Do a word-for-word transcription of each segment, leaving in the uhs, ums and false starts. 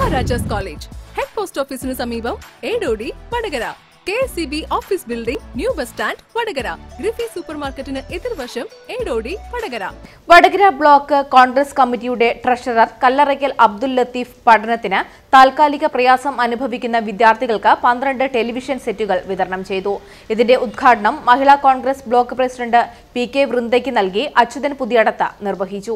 Maharajas College, Head Post Office in Samibam, Edodi, Vadagara. K S C B Office Building, New Bus Stand, Vadagara. Griffy Supermarket in Edirvasham, Edodi, Vadagara. Vadagara Block Congress Committee Treasurer Kallaraikal Abdul Latif Padanathina, Talkalika Prayasam Anubhavikkunna Vidyarthikkalkku twelve television setugal വിതരണം ചെയ്തു. ഇതിന്റെ ഉദ്ഘാടനം Mahila Congress block president P K വൃന്ദയ്ക്ക് നൽകി അച്യുതൻ പുതിയടത്ത നിർവഹിച്ചു.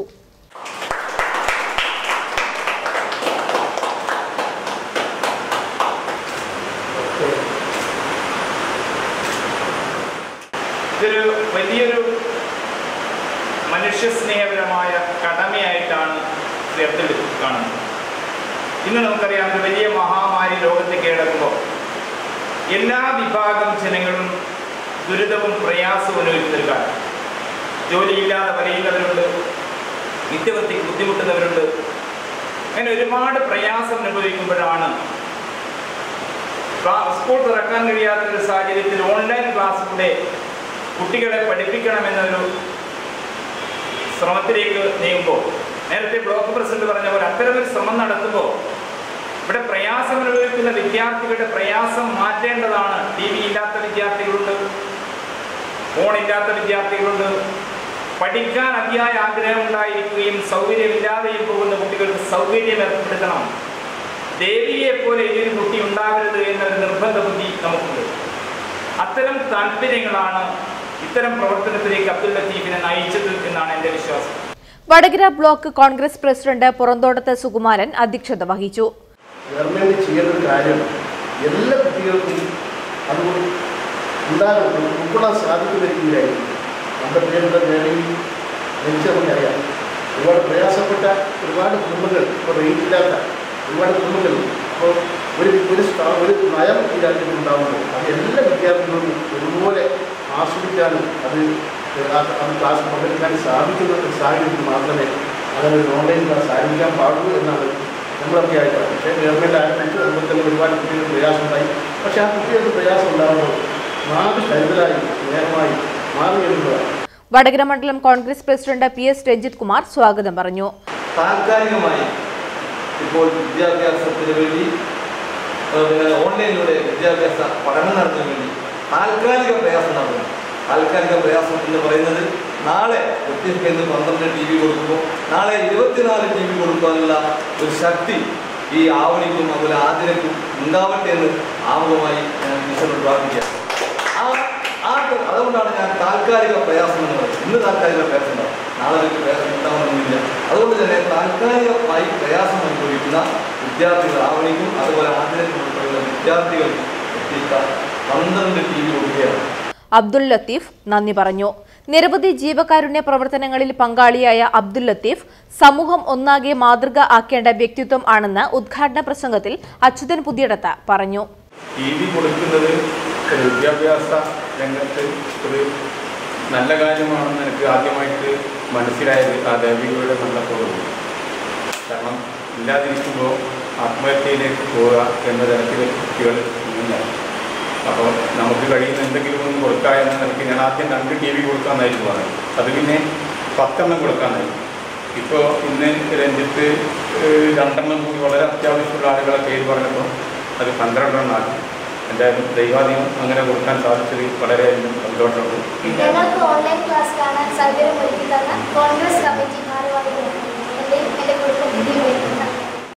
ഇതൊരു വലിയൊരു മനുഷ്യസ്നേഹപരമായ കടമയായിട്ടാണ് അബ്ദുൽ കാണുന്നത്. ഇന്ന് നമുക്കറിയാം, ഒരു വലിയ മഹാമാരി ലോകത്തെ കീഴടക്കുമ്പോൾ എല്ലാ വിഭാഗം ജനങ്ങളും ദുരിതവും പ്രയാസവും അനുഭവിക്കുന്നൊരു കാലം. ജോലിയില്ലാതെ വലയുന്നവരുണ്ട്, നിത്യവൃത്തിക്ക് ബുദ്ധിമുട്ടുന്നവരുണ്ട്. അങ്ങനെ ഒരുപാട് പ്രയാസം അനുഭവിക്കുമ്പോഴാണ് സ്കൂൾ തുറക്കാൻ കഴിയാത്തൊരു സാഹചര്യത്തിൽ ഓൺലൈൻ ക്ലാസ്സിലൂടെ കുട്ടികളെ പഠിപ്പിക്കണമെന്നൊരു ശ്രമത്തിലേക്ക് നീങ്ങുമ്പോൾ, നേരത്തെ ബ്ലോക്ക് പ്രസിഡന്റ് പറഞ്ഞ പോലെ അത്തരമൊരു ശ്രമം നടത്തുമ്പോൾ ഇവിടെ പ്രയാസം അനുഭവിക്കുന്ന വിദ്യാർത്ഥികളുടെ പ്രയാസം മാറ്റേണ്ടതാണ്. ടി വി ഇല്ലാത്ത വിദ്യാർത്ഥികളുണ്ട്, ഫോണില്ലാത്ത വിദ്യാർത്ഥികളുണ്ട്, പഠിക്കാൻ അതിയായ ആഗ്രഹമുണ്ടായിരിക്കുകയും സൗകര്യമില്ലാതെയും പോകുന്ന കുട്ടികൾക്ക് സൗകര്യം ഏർപ്പെടുത്തണം. ദേവിയെ പോലെ ഈ ഒരു കുട്ടി ഉണ്ടാകരുത് എന്നൊരു നിർബന്ധ ബുദ്ധി നമുക്കുണ്ട്. അത്തരം താല്പര്യങ്ങളാണ് ഇത്തരം പ്രവർത്തനത്തിലേക്ക് അബ്ദുൽ ലത്തീഫിനെ നയിച്ചത് എന്നാണ് എൻ്റെ വിശ്വാസം. വടകര ബ്ലോക്ക് കോൺഗ്രസ് പ്രസിഡന്റ് പുറന്തോടത്ത് സുകുമാരൻ അധ്യക്ഷത വഹിച്ചു. ഗവൺമെന്റ് ചെയ്യുന്ന ഒരു കാര്യം എല്ലാ കുട്ടികൾക്കും അതുകൊണ്ട് ഉണ്ടാകും ഉൾക്കൊള്ളാൻ സാധിക്കുന്ന രീതിയിലായിരിക്കും. നമ്മുടെ പ്രിയപ്പെട്ട നേടി ജനിച്ച് നമുക്കറിയാം, ഒരുപാട് പ്രയാസപ്പെട്ട ഒരുപാട് കുടുംബങ്ങൾ, ഇപ്പോൾ റേറ്റില്ലാത്ത ഒരുപാട് കുടുംബങ്ങളുണ്ട്. അപ്പോൾ ഒരു ഒരു ഒരു നയം ഈ രാജ്യത്ത് ഉണ്ടാകുമ്പോൾ അത് എല്ലാ വിദ്യാർത്ഥികളും ഒരുപോലെ ആസ്വദിക്കാനും അത് അത് ക്ലാസ് പങ്കെടുക്കാൻ സാധിക്കുന്ന ഒരു സാഹചര്യത്തിൽ മാത്രമേ അങ്ങനെ ഒരു ഓൺലൈൻ ക്ലാസ് ആരംഭിക്കാൻ പാടുള്ളൂ എന്നാണ് നമ്മളൊക്കെ ആയിട്ടാണ്. പക്ഷേ ഗവൺമെൻറ് ആരംഭിച്ചു, അതുപോലെ തന്നെ ഒരുപാട് കുട്ടികൾക്ക് പ്രയാസമുണ്ടായി. പക്ഷേ ആ കുട്ടികൾക്ക് പ്രയാസം ഉണ്ടാകുമ്പോൾ മാറി കരുതലായി സ്നേഹമായി മാറി എഴുതുന്നതാണ്. വടകര മണ്ഡലം Congress president P S Ranjith Kumar സ്വാഗതം പറഞ്ഞു. താൽക്കാലികമായി ഇപ്പോൾ വിദ്യാഭ്യാസത്തിന് വേണ്ടി ഓൺലൈനിലൂടെ വിദ്യാഭ്യാസ പഠനം നടത്തുന്നതിന് വേണ്ടി താൽക്കാലിക പ്രയാസം നടത്തുന്നു. താൽക്കാലിക പ്രയാസം എന്ന് പറയുന്നത് നാളെ വ്യത്യസ്ത പന്ത്രണ്ട് ടി വി കൊടുക്കുമ്പോൾ നാളെ ഇരുപത്തിനാല് ടി വി കൊടുക്കാനുള്ള ഒരു ശക്തി ഈ ആവണിക്കും അതുപോലെ ആതിരക്കും ഉണ്ടാവട്ടെ എന്ന് ആമുഖമായി ഞാൻ ഈശ്വരനോട് പ്രാർത്ഥിക്കുക. ആ ആ അതുകൊണ്ടാണ് ഞാൻ താൽക്കാലിക പ്രയാസം എന്ന് പറയുന്നത്. ഇന്ന് താൽക്കാലിക പ്രയാസം ഉണ്ടാവും, നാളെ ഒരു പ്രയാസം ഉണ്ടാവണമെന്നില്ല. അതുകൊണ്ട് തന്നെ താൽക്കാലികമായി പ്രയാസം അനുഭവിക്കുന്ന വിദ്യാർത്ഥികൾ ആവണിക്കും അതുപോലെ ആതിരക്കും ഉൾപ്പെടെയുള്ള വിദ്യാർത്ഥികൾ എത്തിക്കാൻ പന്ത്രണ്ട് ടി വി കൊടുക്കുകയാണ്. അബ്ദുൽ ലത്തീഫ് നന്ദി പറഞ്ഞു. നിരവധി ജീവകാരുണ്യ പ്രവർത്തനങ്ങളിൽ പങ്കാളിയായ അബ്ദുൽ ലത്തീഫ് സമൂഹം ഒന്നാകെ മാതൃക ആക്കേണ്ട വ്യക്തിത്വം ആണെന്ന് ഉദ്ഘാടന പ്രസംഗത്തിൽ അച്യുതൻ പുതിയടത്ത പറഞ്ഞു. ടി വി കൊടുക്കുന്നത് വിദ്യാഭ്യാസ രംഗത്ത് ഒരു നല്ല കാര്യമാണെന്ന് എനിക്ക് ആദ്യമായിട്ട് മനസ്സിലായത് ആ ദേവികയുടെ നല്ലപ്പോഴും. കാരണം ഇല്ലാതിരിക്കുമ്പോൾ ആത്മഹത്യയിലേക്ക് പോവുക എന്ന തരത്തിൽ കുട്ടികൾ ഇല്ല. അപ്പോൾ നമുക്ക് കഴിയുന്ന എന്തെങ്കിലും ഒന്ന് കൊടുക്കുക എന്ന നിലയ്ക്ക് ഞാൻ ആദ്യം രണ്ട് ടി വി കൊടുക്കാമെന്നായിരുന്നു പറഞ്ഞത്. അത് പിന്നെ പത്തെണ്ണം കൊടുക്കാമെന്നായിരുന്നു. ഇപ്പോൾ ഇന്ന് രഞ്ജിത്ത് രണ്ടെണ്ണം കൂടി വളരെ അത്യാവശ്യമുള്ള ആളുകളെ പേര് പറഞ്ഞപ്പോൾ അത് പന്ത്രണ്ടെണ്ണം ആക്കി. എന്തായാലും ദൈവാധീനം അങ്ങനെ കൊടുക്കാൻ സാധിച്ചത് വളരെയധികം സന്തോഷമുണ്ട്. ഞങ്ങൾക്ക് ഓൺലൈൻ ക്ലാസ് കാണാൻ സൗകര്യം ഒരുക്കി തന്ന കോൺഗ്രസ് കമ്മിറ്റി